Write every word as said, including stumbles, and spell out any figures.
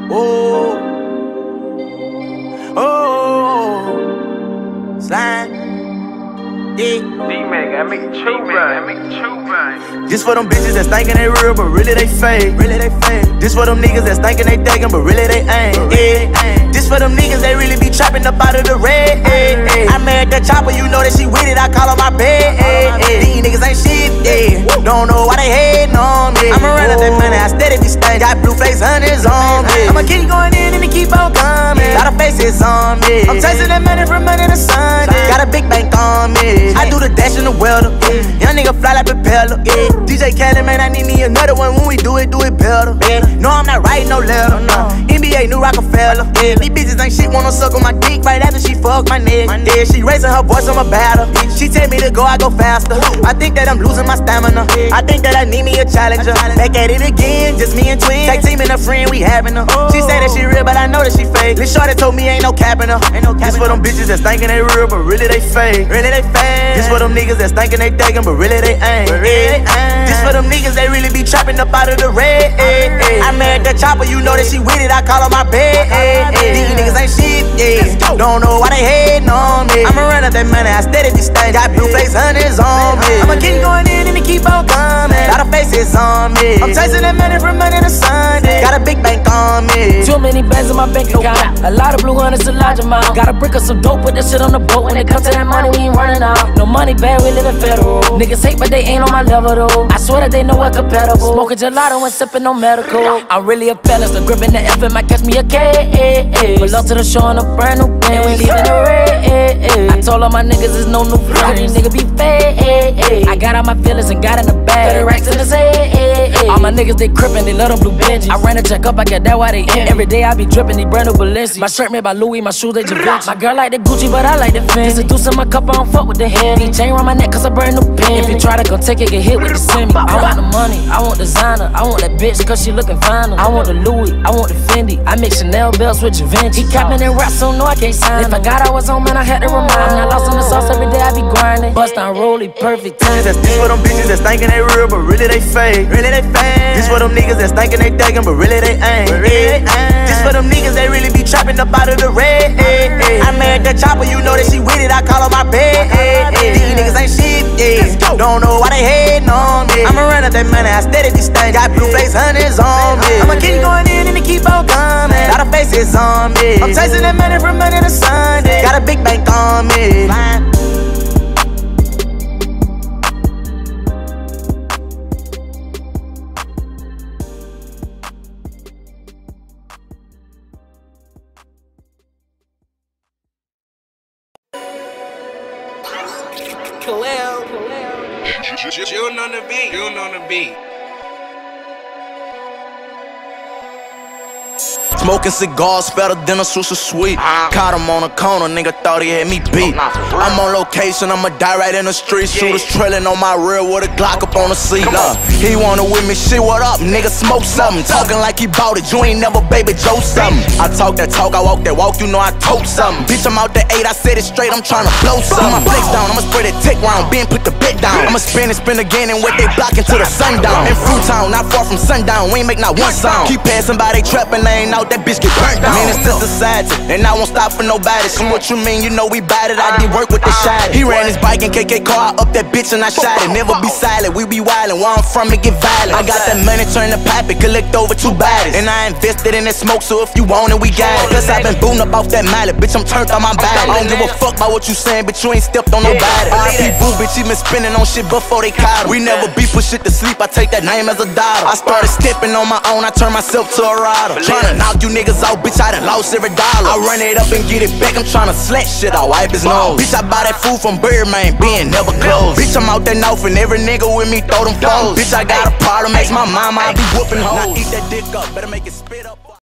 Oh, oh, slime. Yeah. D-Mac, I make it true, I make it true, right? This for them bitches that's thinking they real, but really they fake. Really they fake. This for them niggas that's thinking they thinking, but really they ain't. Yeah. This for them niggas they really be trapping up out of the red. Yeah. I made that chopper, you know that she with it. I call her my bed. Yeah. These niggas ain't shit. Yeah. Don't know why they hating on me. I'ma run up that money, I steady be staying. Got blue face hunters on me. I'ma keep going in and it keep on coming. Lot of faces on me. I'm chasing that money from Monday to Sunday. Got a big bank on me. I do the dash in the welder. Yeah. Young nigga fly like propeller. Yeah. D J Khaled, man, I need me another one. When we do it, do it better. Yeah. No, I'm not writing no letter. No. N B A new Rockefeller. Yeah. These bitches ain't shit, wanna suck on my dick right after she fuck my neck. Yeah. She raising her voice, I'm a batter. She tell me to go, I go faster. I think that I'm losing my stamina. I think that I need me a challenger. Back at it again, just me and twins. Tag team and a friend, we having her. She say that she real, but I know that she fake. Lil' shorty told me ain't no capping her. This for them bitches that's thinking they real, but really they fake. Really they fake. This for them niggas that's thinking they thinking, but really they ain't. This for them niggas they really be trapping up out of the red. I made that chopper, you know that she with it. I call her my bed. These niggas ain't shit. Yeah. Don't know why they hating on me. I'ma run up that money, I steady be staying. Got blue face hunters on me. I'ma keep going in and it keep on coming. Lot of faces on me. I'm chasing that money from Monday to Sunday. Got a big bank on me. Too many bands in my bank account. A lot of blue hunters, a large amount. Got a brick of some dope, put that shit on the boat. When it comes to that money, we ain't running out. No money bad, we living federal. Niggas hate, but they ain't on my level though. I swear that they know we're compatible. Smoking gelato and sipping on medical. I'm really a fella, so gripping the F, it might catch me a K. Pull up to the show in a brand new band, we leaving the red. I told all my niggas there's no new friends. These niggas be fake. I got all my feelings and got in the bag. thirty racks in his head. All my niggas, they crippin', they love them blue Benjis. I ran a check up, I get that why they in. Every day I be drippin', these brand new Balenci. My shirt made by Louis, my shoes they Givenchy. My girl like the Gucci, but I like the Fendi. Just a deuce in my cup, I don't fuck with the Henny. Chain around my neck, cause I brand new pin. If you try to go take it, get hit with the semi. I want the money, I want designer. I want that bitch, cause she looking fine. I want the Louis, I want the Fendi. I mix Chanel belts with Givenchy. He capping and rap, so no, I can't sign. If I got I was home, man, I had to remind. I'm not lost on the sauce, every day I be grinding. Bust down, rollie, perfect time. This for them bitches that's thinking they real, but really they fake. Really they fake. This for them niggas that's thinking they thinking, but really they ain't. This for them niggas they really be trapping up out of the red. I made that chopper, you know that she with it. I call her my bed. These niggas ain't shit. Yeah. Don't know why they hating on me. I'ma run up that money, I steady be staying. Got blue face hunters on me. I'ma keep going in and it keep on coming. Lot of faces on me. I'm chasing that money from Monday to Sunday. Got a big bank on me. June on the beat, June on the beat. Smoking cigars better than a Swisher Sweet. Caught him on a corner, nigga thought he had me beat. I'm on location, I'ma die right in the street. Shooters trailing on my rear with a Glock up on the seat. Uh, he wanna with me, shit, what up, nigga, smoke something. Talking like he bought it, you ain't never baby Joe something. I talk that talk, I walk that walk, you know I tote something. Bitch, I'm out the eight, I said it straight, I'm tryna blow something. My flex down, I'ma spray that tick round, Ben put the bet down. I'ma spin and spin again and wait they block until the sundown. In Fruit Town, not far from sundown, we ain't make not one sound. Keep passing by, they trapping, they ain't out, that bitch get burnt down. Man, it's just society, and I won't stop for nobody. See what you mean, you know we bad it. I did work with the shot. He ran his bike and K K car, I up that bitch and I shot it. Never be silent, we be wildin'. Where I'm from, it get violent. I got that money, turn to pop it, collect over two bodies. And I invested in that smoke, so if you want it, we got it. Plus I been booting up off that mallet, bitch, I'm turned on my body. I don't give a fuck about what you saying, but you ain't stepped on nobody. R I P Boo, bitch, he been spinning on shit before they caught him. We never be put shit to sleep, I take that name as a dollar. I started stepping on my own, I turned myself to a rider. Tryna knock you niggas out, bitch, I done lost every dollar. I run it up and get it back, I'm tryna slap shit, I wipe his nose. Bitch, I buy that food from Birdman, being never closed. Bitch, I'm out there north and every nigga with me throw them foes. Bitch, I got a problem, makes my mama, I be whooping hoes. Now eat that dick up, better make it spit up.